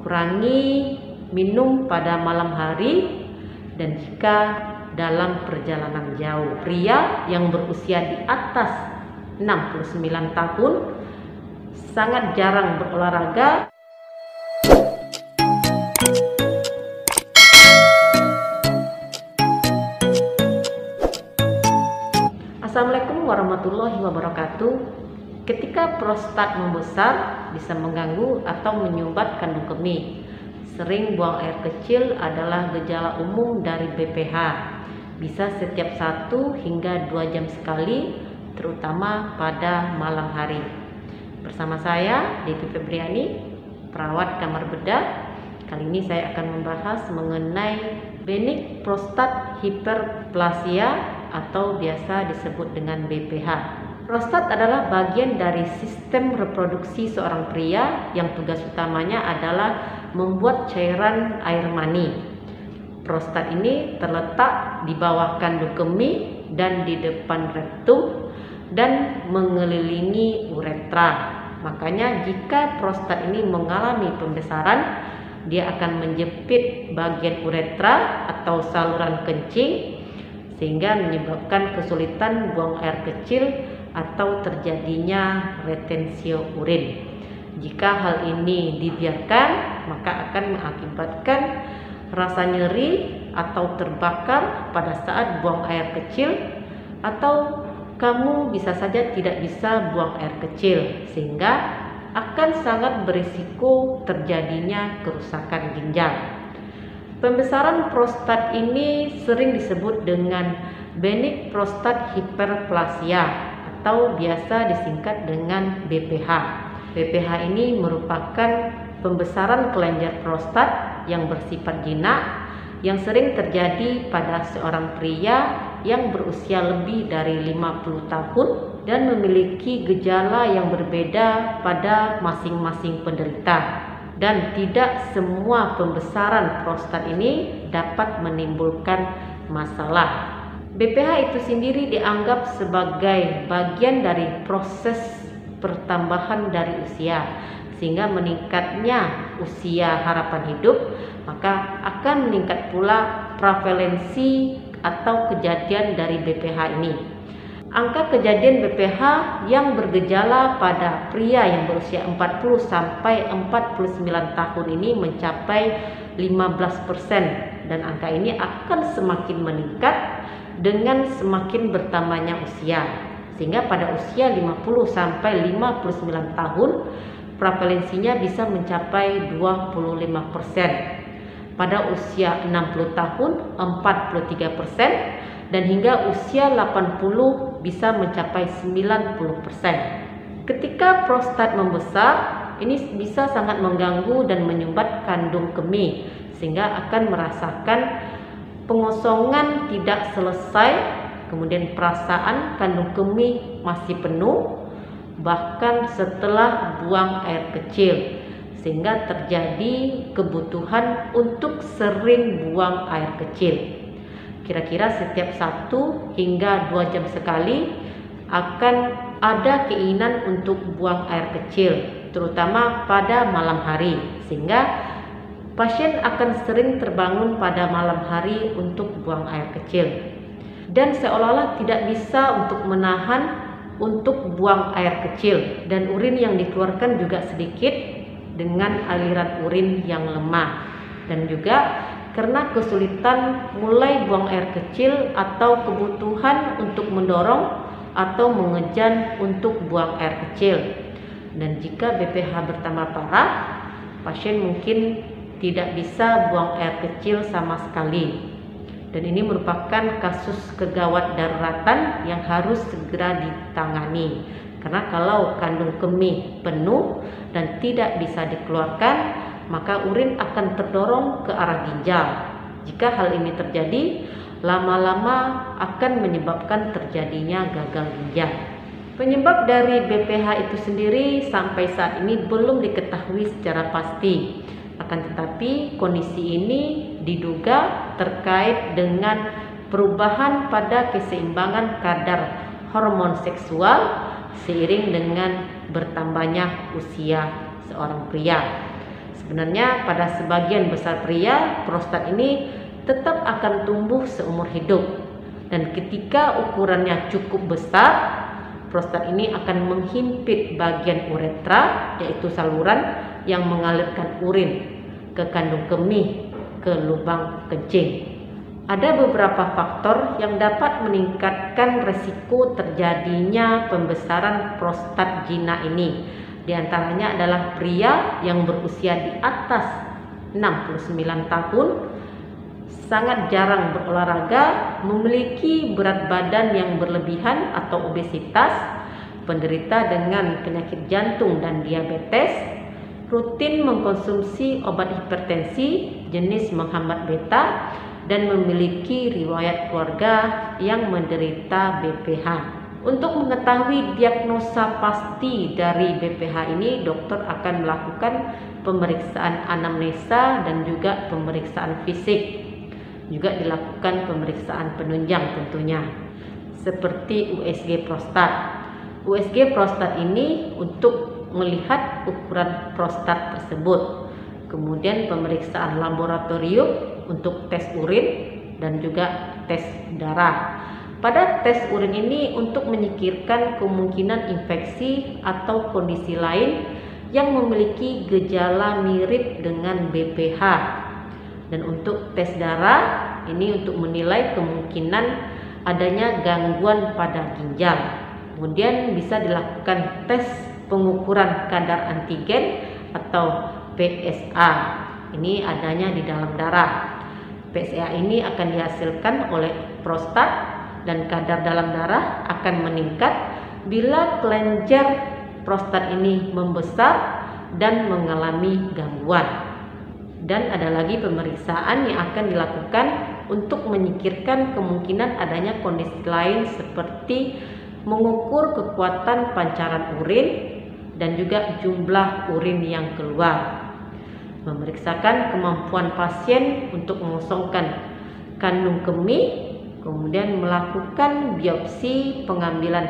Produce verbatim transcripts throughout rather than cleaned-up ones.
kurangi minum pada malam hari, dan jika dalam perjalanan jauh. Pria yang berusia di atas enam puluh sembilan tahun sangat jarang berolahraga. Assalamualaikum warahmatullahi wabarakatuh. Ketika prostat membesar bisa mengganggu atau menyumbat kandung kemih. Sering buang air kecil adalah gejala umum dari B P H. Bisa setiap satu hingga dua jam sekali, terutama pada malam hari. Bersama saya, Devi Febriani, perawat kamar bedah. Kali ini saya akan membahas mengenai benign prostat hyperplasia atau biasa disebut dengan B P H. Prostat adalah bagian dari sistem reproduksi seorang pria yang tugas utamanya adalah membuat cairan air mani. Prostat ini terletak di bawah kandung kemih dan di depan rektum dan mengelilingi uretra. Makanya jika prostat ini mengalami pembesaran, dia akan menjepit bagian uretra atau saluran kencing sehingga menyebabkan kesulitan buang air kecil atau terjadinya retensio urin. Jika hal ini dibiarkan, maka akan mengakibatkan rasa nyeri atau terbakar pada saat buang air kecil, atau kamu bisa saja tidak bisa buang air kecil, sehingga akan sangat berisiko terjadinya kerusakan ginjal. Pembesaran prostat ini sering disebut dengan benign prostat hyperplasia atau biasa disingkat dengan B P H. B P H ini merupakan pembesaran kelenjar prostat yang bersifat jinak yang sering terjadi pada seorang pria yang berusia lebih dari lima puluh tahun dan memiliki gejala yang berbeda pada masing-masing penderita. Dan tidak semua pembesaran prostat ini dapat menimbulkan masalah. B P H itu sendiri dianggap sebagai bagian dari proses pertambahan dari usia, sehingga meningkatnya usia harapan hidup, maka akan meningkat pula prevalensi atau kejadian dari B P H ini. Angka kejadian B P H yang bergejala pada pria yang berusia empat puluh sampai empat puluh sembilan tahun ini mencapai lima belas persen, dan angka ini akan semakin meningkat dengan semakin bertambahnya usia, sehingga pada usia lima puluh sampai lima puluh sembilan tahun prevalensinya bisa mencapai dua puluh lima persen. Pada usia enam puluh tahun empat puluh tiga persen, dan hingga usia delapan puluh bisa mencapai sembilan puluh persen. Ketika prostat membesar, ini bisa sangat mengganggu dan menyumbat kandung kemih, sehingga akan merasakan pengosongan tidak selesai, kemudian perasaan kandung kemih masih penuh bahkan setelah buang air kecil, sehingga terjadi kebutuhan untuk sering buang air kecil. Kira-kira setiap satu hingga dua jam sekali akan ada keinginan untuk buang air kecil, terutama pada malam hari, sehingga pasien akan sering terbangun pada malam hari untuk buang air kecil, dan seolah-olah tidak bisa untuk menahan untuk buang air kecil, dan urin yang dikeluarkan juga sedikit dengan aliran urin yang lemah, dan juga karena kesulitan mulai buang air kecil atau kebutuhan untuk mendorong atau mengejan untuk buang air kecil. Dan jika B P H bertambah parah, pasien mungkin tidak bisa buang air kecil sama sekali. Dan ini merupakan kasus kegawat daruratan yang harus segera ditangani. Karena kalau kandung kemih penuh dan tidak bisa dikeluarkan, maka urin akan terdorong ke arah ginjal. Jika hal ini terjadi, lama-lama akan menyebabkan terjadinya gagal ginjal. Penyebab dari B P H itu sendiri sampai saat ini belum diketahui secara pasti. Akan tetapi kondisi ini diduga terkait dengan perubahan pada keseimbangan kadar hormon seksual seiring dengan bertambahnya usia seorang pria. Sebenarnya pada sebagian besar pria, prostat ini tetap akan tumbuh seumur hidup. Dan ketika ukurannya cukup besar, prostat ini akan menghimpit bagian uretra, yaitu saluran yang mengalirkan urin ke kandung kemih ke lubang kencing. Ada beberapa faktor yang dapat meningkatkan resiko terjadinya pembesaran prostat jina ini. Di antaranya adalah pria yang berusia di atas enam puluh sembilan tahun, sangat jarang berolahraga, memiliki berat badan yang berlebihan atau obesitas, penderita dengan penyakit jantung dan diabetes, rutin mengkonsumsi obat hipertensi jenis menghambat beta, dan memiliki riwayat keluarga yang menderita B P H. Untuk mengetahui diagnosa pasti dari B P H ini, dokter akan melakukan pemeriksaan anamnesa dan juga pemeriksaan fisik. Juga dilakukan pemeriksaan penunjang tentunya, seperti U S G prostat. U S G prostat ini untuk melihat ukuran prostat tersebut. Kemudian pemeriksaan laboratorium untuk tes urin dan juga tes darah. Pada tes urin ini untuk menyingkirkan kemungkinan infeksi atau kondisi lain yang memiliki gejala mirip dengan B P H. Dan untuk tes darah ini untuk menilai kemungkinan adanya gangguan pada ginjal. Kemudian bisa dilakukan tes pengukuran kadar antigen atau P S A. Ini adanya di dalam darah. P S A ini akan dihasilkan oleh prostat dan kadar dalam darah akan meningkat bila kelenjar prostat ini membesar dan mengalami gangguan. Dan ada lagi pemeriksaan yang akan dilakukan untuk menyingkirkan kemungkinan adanya kondisi lain seperti mengukur kekuatan pancaran urin dan juga jumlah urin yang keluar. Memeriksakan kemampuan pasien untuk mengosongkan kandung kemih, kemudian melakukan biopsi pengambilan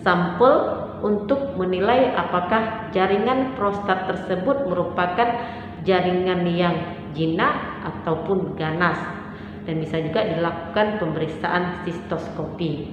sampel untuk menilai apakah jaringan prostat tersebut merupakan jaringan yang jinak ataupun ganas, dan bisa juga dilakukan pemeriksaan sistoskopi.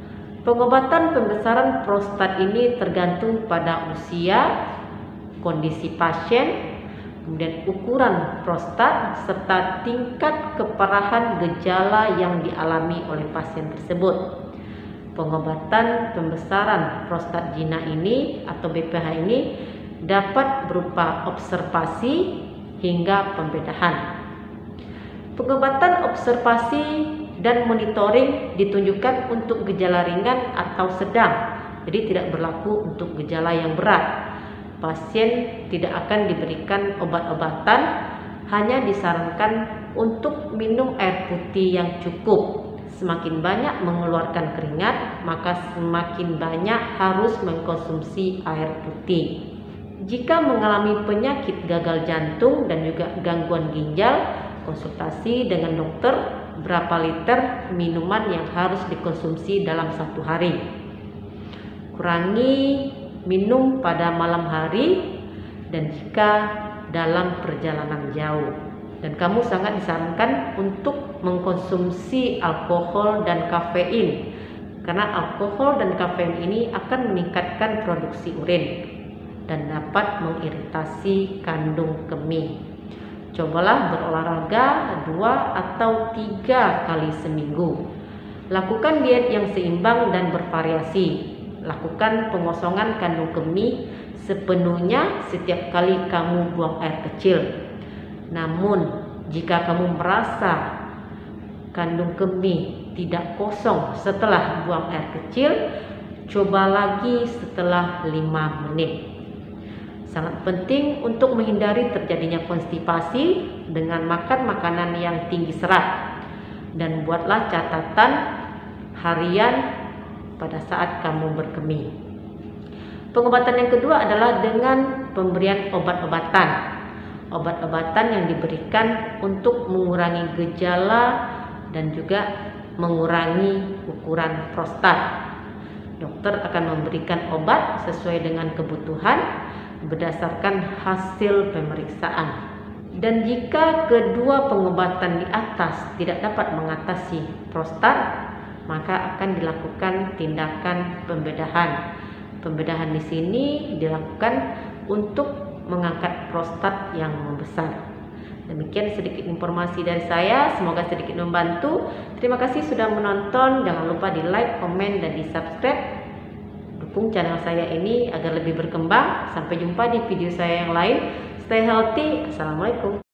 Pengobatan pembesaran prostat ini tergantung pada usia, kondisi pasien, kemudian ukuran prostat, serta tingkat keparahan gejala yang dialami oleh pasien tersebut. Pengobatan pembesaran prostat jina ini atau B P H ini dapat berupa observasi hingga pembedahan. Pengobatan observasi dan monitoring ditunjukkan untuk gejala ringan atau sedang, jadi tidak berlaku untuk gejala yang berat. Pasien tidak akan diberikan obat-obatan, hanya disarankan untuk minum air putih yang cukup. Semakin banyak mengeluarkan keringat, maka semakin banyak harus mengkonsumsi air putih. Jika mengalami penyakit gagal jantung dan juga gangguan ginjal, konsultasi dengan dokter berapa liter minuman yang harus dikonsumsi dalam satu hari. Kurangi minum pada malam hari dan jika dalam perjalanan jauh. Dan kamu sangat disarankan untuk mengkonsumsi alkohol dan kafein, karena alkohol dan kafein ini akan meningkatkan produksi urin dan dapat mengiritasi kandung kemih. Cobalah berolahraga dua atau tiga kali seminggu. Lakukan diet yang seimbang dan bervariasi. Lakukan pengosongan kandung kemih sepenuhnya setiap kali kamu buang air kecil. Namun, jika kamu merasa kandung kemih tidak kosong setelah buang air kecil, coba lagi setelah lima menit. Sangat penting untuk menghindari terjadinya konstipasi dengan makan makanan yang tinggi serat. Dan buatlah catatan harian pada saat kamu berkemih. Pengobatan yang kedua adalah dengan pemberian obat-obatan. Obat-obatan yang diberikan untuk mengurangi gejala dan juga mengurangi ukuran prostat. Dokter akan memberikan obat sesuai dengan kebutuhan berdasarkan hasil pemeriksaan. Dan jika kedua pengobatan di atas tidak dapat mengatasi prostat, maka akan dilakukan tindakan pembedahan. Pembedahan di sini dilakukan untuk mengangkat prostat yang membesar. Demikian sedikit informasi dari saya, semoga sedikit membantu. Terima kasih sudah menonton, jangan lupa di like, komen, dan di subscribe. Dukung channel saya ini agar lebih berkembang. Sampai jumpa di video saya yang lain. Stay healthy. Assalamualaikum.